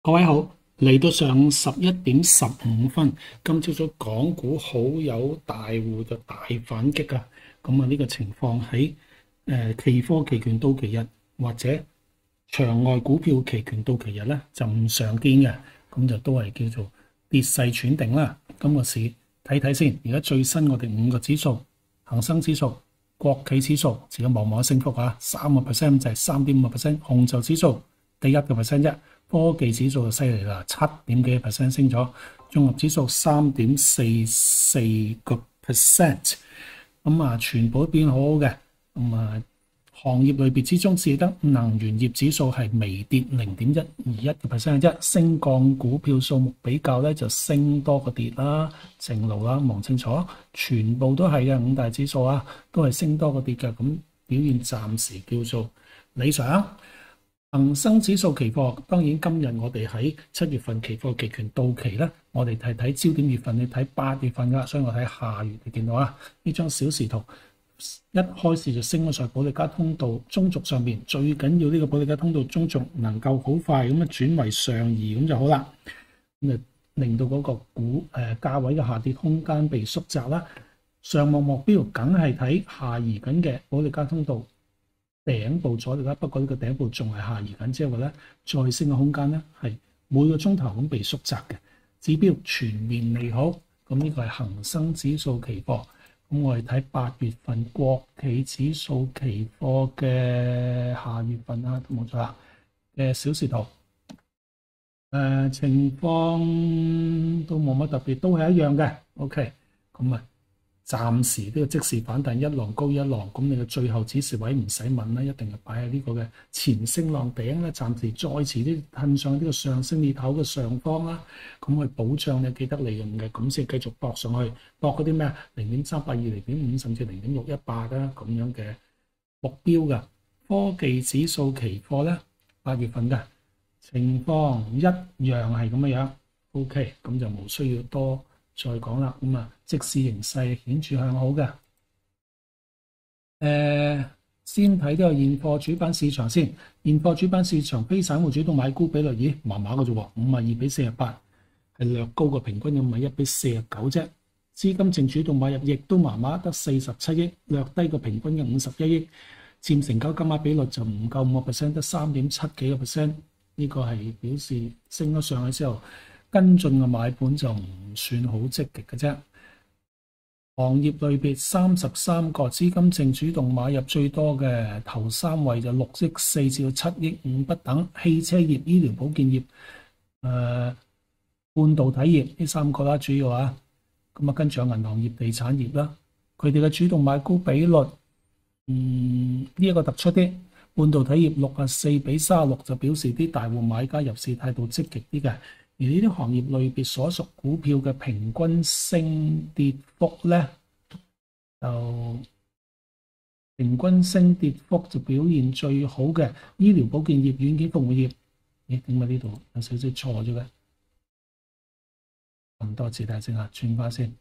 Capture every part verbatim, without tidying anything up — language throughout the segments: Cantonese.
各位好，嚟到上午十一點十五分，今朝早港股好有大戶就大反擊啊！咁啊，呢個情況喺誒、呃、期貨期權到期日或者場外股票期權到期日咧就唔常見嘅，咁就都係叫做跌勢喘定啦。今個市睇睇先，而家最新我哋五個指數，恒生指數、國企指數，自己望望升幅啊，三個 percent 就係三點五個 percent，紅籌指數第一個 percent 啫。科技指數就犀利啦，七點幾 percent 升咗，綜合指數三點四四個 percent， 咁啊全部都變好好嘅。咁啊行業類別之中，只得能源業指數係微跌零點一二一個 percent 啫，升降股票數目比較咧就升多過跌啦，正路啦，望清楚，全部都係嘅五大指數啊，都係升多過跌嘅，咁表現暫時叫做理想。恒生指數期貨，當然今日我哋喺七月份期貨期權到期咧，我哋睇睇焦點月份，你睇八月份噶，所以我睇下月，你見到啊？呢張小時圖一開始就升咗上保利加通道中軸上面，最緊要呢個保利加通道中軸能夠好快咁樣轉為上移，咁就好啦。咁就令到嗰個股誒價位嘅下跌空間被縮窄啦。上望目標梗係睇下移緊嘅保利加通道頂部阻力啦，不過呢個頂部仲係下移緊，即係話咧再升嘅空間咧係每個鐘頭咁被縮窄嘅。指標全面利好，咁呢個係恒生指數期貨。咁我哋睇八月份國企指數期貨嘅下月份啊，冇錯啦嘅小時圖，誒、呃、情況都冇乜特別，都係一樣嘅。OK，咁啊。暫時呢個即時反彈一浪高一浪，咁你嘅最後指示位唔使問啦，一定係擺喺呢個嘅前升浪頂咧，暫時再遲啲褪上呢個上升裂口嘅上方啦，咁去保障你記得利潤嘅，咁先繼續搏上去，搏嗰啲咩零點三八二、零點五甚至零點六一八啦咁樣嘅目標嘅。科技指數期貨咧，八月份嘅情況一樣係咁嘅樣 ，OK， 咁就冇需要多再講啦，咁啊，即市形勢顯著向好嘅。誒、呃，先睇呢個現貨主板市場先。現貨主板市場非散戶主動買沽比率，咦，麻麻嘅啫喎，五十二比四十八，係略高過平均嘅五十一比四十九啫。資金淨主動買入亦都麻麻，得四十七億，略低過平均嘅五十一億。佔成交金額比率就唔夠五個 percent， 得三點七幾個 percent。呢個係表示升咗上去之後，跟進嘅買盤就唔算好積極嘅啫。行業類別三十三個資金淨主動買入最多嘅頭三位就六億四至到七億五不等。汽車業、醫療保健業、誒、呃、半導體業呢三個啦，主要啊。咁啊，跟住有銀行業、地產業啦，佢哋嘅主動買沽比率，嗯呢一、這個突出啲。半導體業六十四比三十六就表示啲大戶買家入市態度積極啲嘅。而呢啲行業類別所屬股票嘅平均升跌幅咧，就平均升跌幅就表現最好嘅醫療保健業、軟件服務業。咦？點解呢度有少少錯咗嘅？咁多字睇下先啊，轉翻先。誒、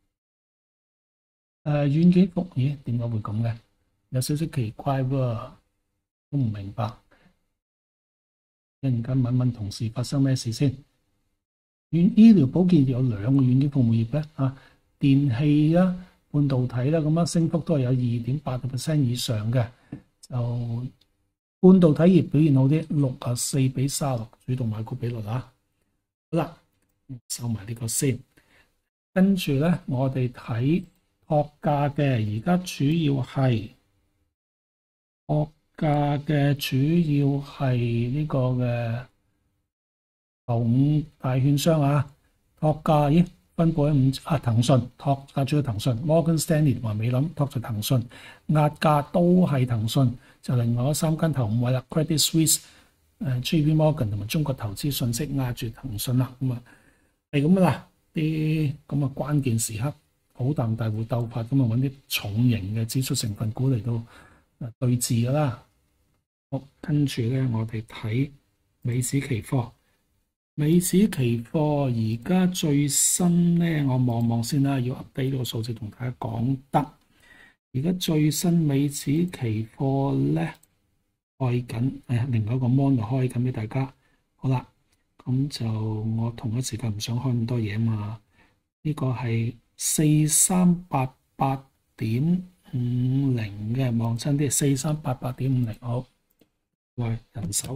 呃，軟件服務，咦？點解會咁嘅？有少少奇怪喎，都唔明白。一陣間問問同事發生咩事先。醫療保健業有兩個軟件服務業咧，啊，電器啦、半導體啦，咁樣升幅都係有二點八個 percent 以上嘅。就半導體業表現好啲，六十四比三十六主動買股比率啊。好啦，收埋呢個先。跟住咧，我哋睇託價嘅，而家主要係託價嘅，主要係呢個嘅。頭五大券商啊，託價咦分佈喺五啊，騰訊託價主要騰訊、Morgan Stanley 同埋美林託住騰訊，壓價都係騰訊，就另外嗰三間頭五位啦 ，Credit Suisse、誒 J P Morgan 同埋中國投資信息壓住騰訊啦，咁啊係咁啦，啲咁啊關鍵時刻好淡大戶鬥法，咁啊揾啲重型嘅指數成分股嚟到對峙噶啦。好，跟住咧我哋睇美指期貨。美指期貨而家最新咧，我望望先啦，要 update 呢個數字同大家講得。而家最新美指期貨咧開緊，誒另外一個 mon 就開緊俾大家。好啦， 咁就我同一時間唔想開咁多嘢嘛。呢、這個係四三八八點五零嘅，望真啲四三八八點五零。好，喂，人手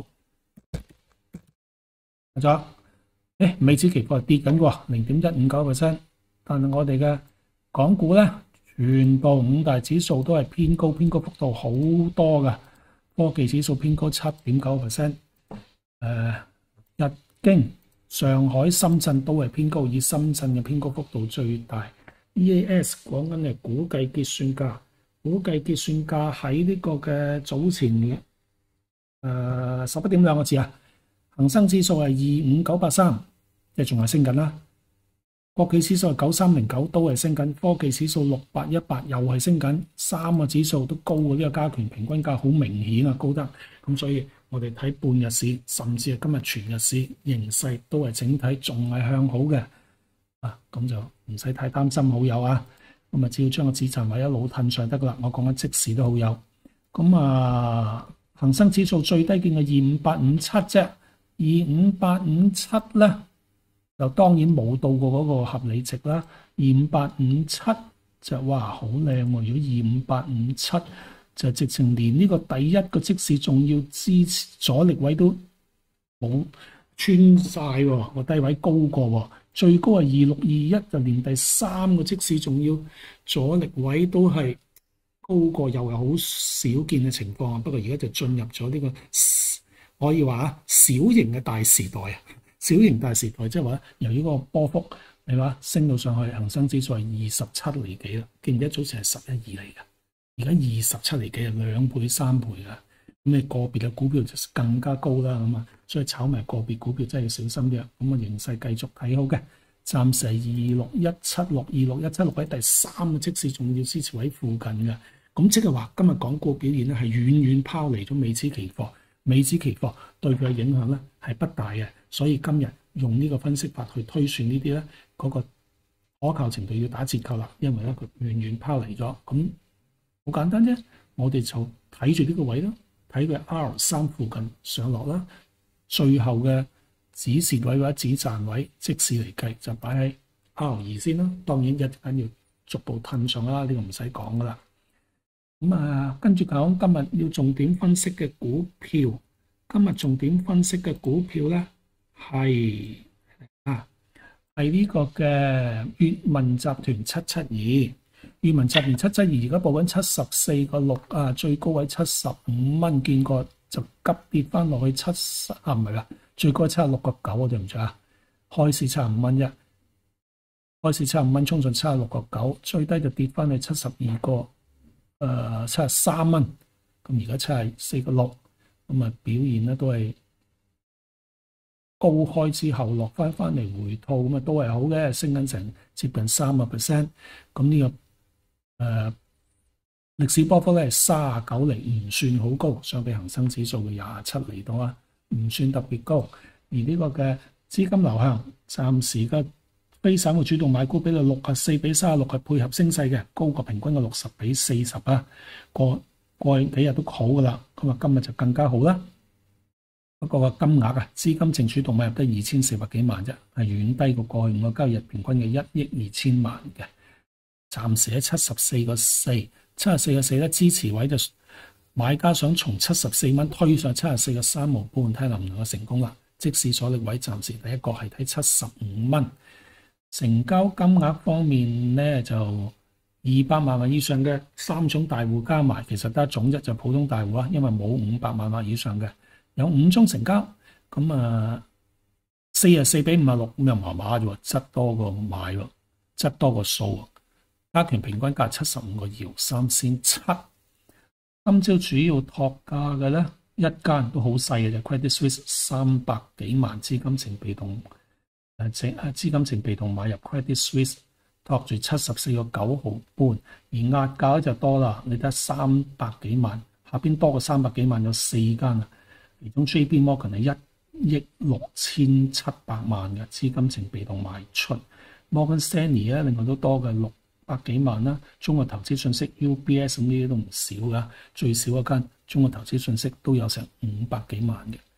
得咗。誒，美指期貨係跌緊喎，零點一五九 percent。但係我哋嘅港股咧，全部五大指數都係偏高，偏高幅度好多㗎。科技指數偏高七點九 percent。誒，日經、上海、深圳都係偏高，以深圳嘅偏高幅度最大。E A S 講緊係估計結算價，估計結算價喺呢個嘅早前嘅誒十一點兩個字啊。恒生指數係二五九八三，即係仲係升緊啦。國企指數係九三零九，都係升緊。科技指數六八一八又係升緊，三個指數都高過呢個加權平均價，好明顯啊，高得。咁所以我哋睇半日市，甚至係今日全日市形勢都係整體仲係向好嘅。啊，咁就唔使太擔心好友啊。咁啊，只要將個止賺位一路褪上得噶啦。我講緊即時都好友。咁啊，恒生指數最低見嘅二五八五七啫，二五八五七咧。就當然冇到過嗰個合理值啦，二五八五七就哇好靚喎！如果二五八五七就直情連呢個第一個即市仲要支持阻力位都冇穿晒喎，個低位高過喎，最高係二六二一，就連第三個即市仲要阻力位都係高過，又係好少見嘅情況啊！不過而家就進入咗呢個可以話小型嘅大時代啊！小型大時代，即係話由於個波幅，你話升到上去，恒生指數係二十七厘幾啦，記唔記得早前係十一二厘嘅，而家二十七厘幾係兩倍三倍㗎。咁你個別嘅股票就更加高啦，咁啊，所以炒埋個別股票真係要小心啲啊。咁啊，形勢繼續睇好嘅，暫時係二六一七六二六一七六喺第三個即市重要支持位附近嘅。咁即係話今日港股表現咧係遠遠拋離咗美指期貨。美指期貨對佢嘅影響咧係不大嘅，所以今日用呢個分析法去推算呢啲咧，嗰個可靠程度要打折扣啦，因為咧佢遠遠拋離咗。咁好簡單啫，我哋就睇住呢個位咯，睇佢 R 三附近上落啦，最後嘅止蝕位或者止賺位，即使嚟計就擺喺 R 二先啦。當然一陣間要逐步褪上啦，呢、這個唔使講噶啦。咁啊，跟住講今日要重點分析嘅股票，今日重點分析嘅股票咧係啊係呢個嘅粵文集團七七二，粵文集團七七二而家報緊七十四個六啊，最高位七十五蚊，見過就急跌翻落去七十啊，唔係啦，最高七十六個九啊，對唔住啊，開市七十五蚊啫，開市七十五蚊衝上七十六個九，最低就跌翻去七十二個。誒七十三蚊，咁而家七十四個六，咁啊表現咧都係高開之後落翻翻嚟回吐，咁啊都係好嘅，升緊成接近三個 percent。咁呢、這個誒、呃、歷史波幅咧係三十九厘，唔算好高，相比恒生指數嘅廿七厘度啊，唔算特別高。而呢個嘅資金流向暫時嘅非散戶主動買股比率六十四比三十六，係配合升勢嘅，高過平均嘅六十比四十啊。過過去幾日都好噶啦，咁啊今日就更加好啦。不過個金額啊，資金淨主動買入得二千四百幾萬啫，係遠低過過去五個交易日平均嘅一億二千萬嘅。暫時喺七十四個四，七十四個四咧支持位就買家想從七十四蚊推上七十四個三毫半，睇能唔能夠成功啦。即使阻力位暫時第一個係睇七十五蚊。成交金額方面咧，就二百萬或以上嘅三種大戶加埋，其實得一種啫，就普通大戶啊，因為冇五百萬或以上嘅，有五宗成交，咁啊四十四比五十六，咁又麻麻啫喎，質多過買喎，質多過數，加權平均價七十五個二三仙七。今朝主要托價嘅咧，一間都好細嘅，就 Credit Suisse 三百幾萬資金淨被動。誒，資金淨被動買入 Credit Suisse， 托住七十四個九毫半，而壓價就多啦，你得三百幾萬，下邊多過三百幾萬有四間啊，其中 J P Morgan 係一億六千七百萬嘅資金淨被動賣出 ，Morgan Stanley 咧另外都多嘅六百幾萬啦，中國投資信息 U B S 咁呢啲都唔少噶，最少一間中國投資信息都有成五百幾萬嘅。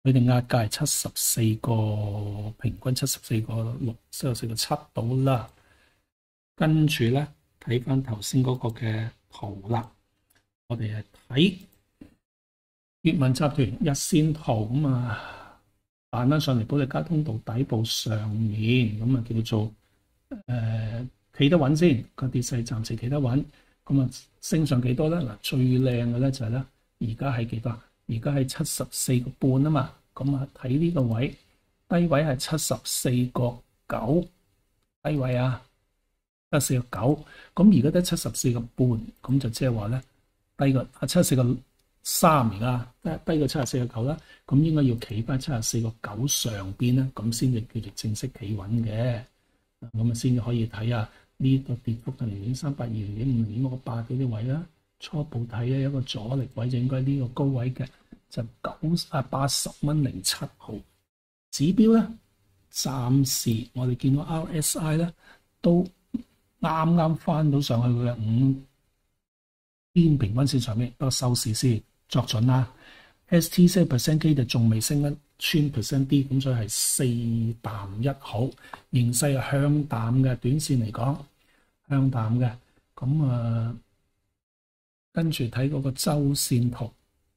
佢哋壓價係七十四個，平均七十四個六，七十四個七到啦。跟住咧睇翻頭先嗰個嘅圖啦，我哋係睇閱文集團日線圖咁啊，彈翻上嚟保利加通道底部上面，咁啊叫做誒企得穩先，個跌勢暫時企得穩。咁啊升上幾多咧？嗱，最靚嘅咧就係咧，而家係幾多？而家係七十四個半啊嘛。咁啊睇呢個位，低位係七十四個九，低位啊，七十四個九。咁而家得七十四個半，咁就即係話咧低過啊七十四個三而家，低過七十四個九啦。咁應該要企翻七十四個九上邊咧，咁先至叫做正式企穩嘅。咁啊先至可以睇下呢個跌幅係零點三八二、零點五、零點六八嗰啲位啦。初步睇咧有一個阻力位就應該呢個高位嘅，就九啊八十蚊零七毫。指標咧，暫時我哋見到 R S I 咧都啱啱翻到上去佢嘅五天平均線上面，不過收市先作準啦。S T 四 percent 基就仲未升得穿 percent D， 咁所以係四淡一好，形勢係向淡嘅，短線嚟講向淡嘅。咁啊，跟住睇嗰個周線圖，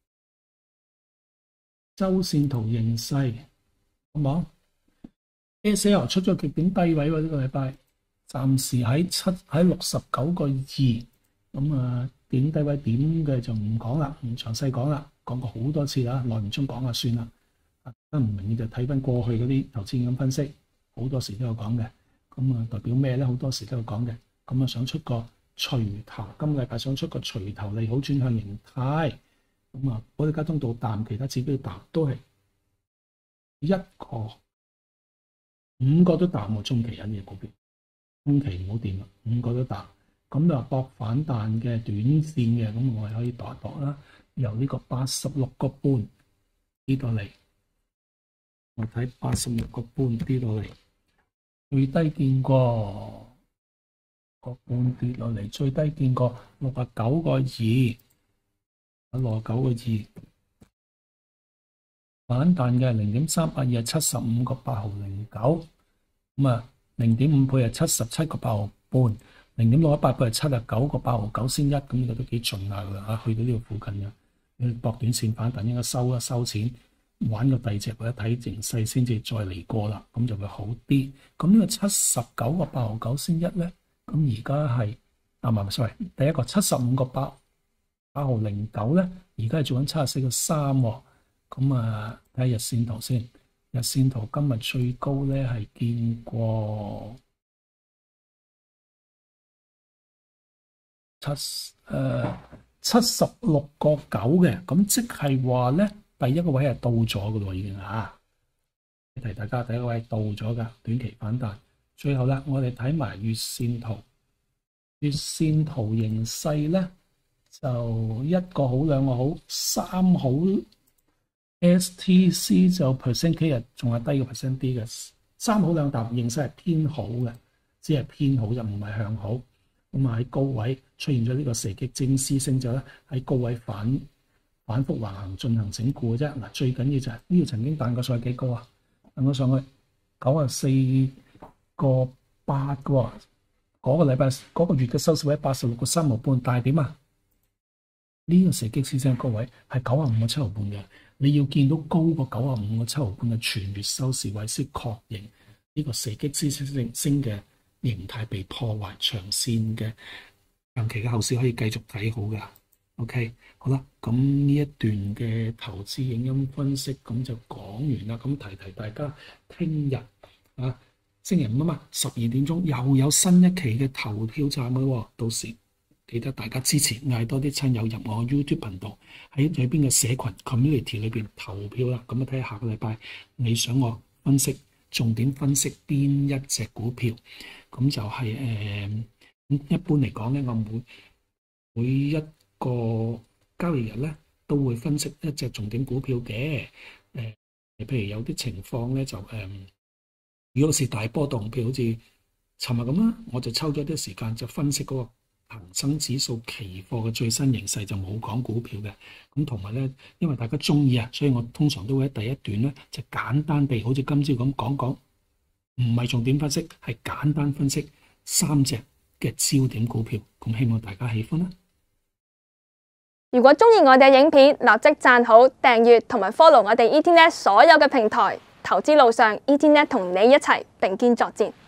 周線圖形勢好冇 ？S L 出咗極點低位喎，呢個禮拜暫時喺七喺六十九個二，咁啊點低位點嘅就唔講啦，唔詳細講啦。講過好多次啦，耐唔中講下算啦。得唔明就睇翻過去嗰啲投資咁分析，好多時都有講嘅。咁啊代表咩咧？好多時都有講嘅。咁啊想出個錘頭，今個禮拜想出個錘頭利好轉向形態。咁啊，保利加通道淡，其他指標淡都係一個五個都淡喎，中期引嘅股票，中期唔好掂啦，五個都淡。咁就搏反彈嘅短線嘅，咁我係可以度一度啦。由呢個八十六個半跌到嚟，我睇八十六個半跌到嚟，最低見過個半跌落嚟，最低見過六十九個二，六十九個二反彈嘅零點三八二係七十五個八毫零九，咁啊零點五倍係七十七個八毫半，零點六一八倍係七十九個八毫九先一，咁呢個都幾盡下噶啦嚇，去到呢個附近嘅。博短線反彈應該收一收錢，玩個第二隻或者睇形勢先至再嚟過啦，咁就會好啲。咁呢個七十九個八毫九先一咧，咁而家係啊唔係 sorry，第一個七十五個八八毫零九咧，而家係做緊七十四個三喎。咁啊睇下日線圖先，日線圖今日最高咧係見過七誒。呃七十六個九嘅，咁即係話咧，第一個位係到咗嘅咯，已經嚇。提大家第一個位到咗噶，短期反彈。最後啦，我哋睇埋月線圖，月線圖形勢咧就一個好兩個好三好 ，S T C 就 percent K 日仲係低過 percent D 嘅，三好兩淡形勢係偏好嘅，只係偏好就唔係向好。咁啊喺高位出現咗呢個射擊正絲升咗咧，喺高位反反覆橫行進行整固嘅啫。嗱，最緊要就係呢個曾經彈過上去幾高啊？彈過上去九啊四個八嘅喎，嗰個禮拜嗰個月嘅收市位八十六個三毫半，但係點啊？呢個射擊絲升高位係九啊五個七毫半嘅，你要見到高過九啊五個七毫半嘅全月收市位先確認呢個射擊絲升升嘅形態被破壞，長線嘅長期嘅後市可以繼續睇好噶。OK， 好啦，咁呢一段嘅投資影音分析咁就講完啦。咁提提大家，聽日啊星期五啊嘛，十二點鐘又有新一期嘅投票站咯。到時記得大家支持，嗌多啲親友入我 YouTube 頻道，喺裏邊嘅社群 community 裏邊投票啦。咁啊睇下下個禮拜你想我分析重點分析邊一隻股票。咁就係、是、誒、呃，一般嚟講咧，我每每一個交易日咧，都會分析一隻重點股票嘅。誒、呃，譬如有啲情況咧，就誒、呃，如果是大波動，譬如好似尋日咁啦，我就抽咗啲時間就分析嗰個恒生指數期貨嘅最新形勢，就冇講股票嘅。咁同埋咧，因為大家中意啊，所以我通常都會喺第一段咧就簡單地，好似今朝咁講講，唔係重點分析，係簡單分析三隻嘅焦點股票。咁希望大家喜歡啦。 如果中意我哋嘅影片，立即讚好、訂閱同埋 follow 我哋 E T Net 所有嘅平台。投資路上 ，E T Net 同你一齊並肩作戰。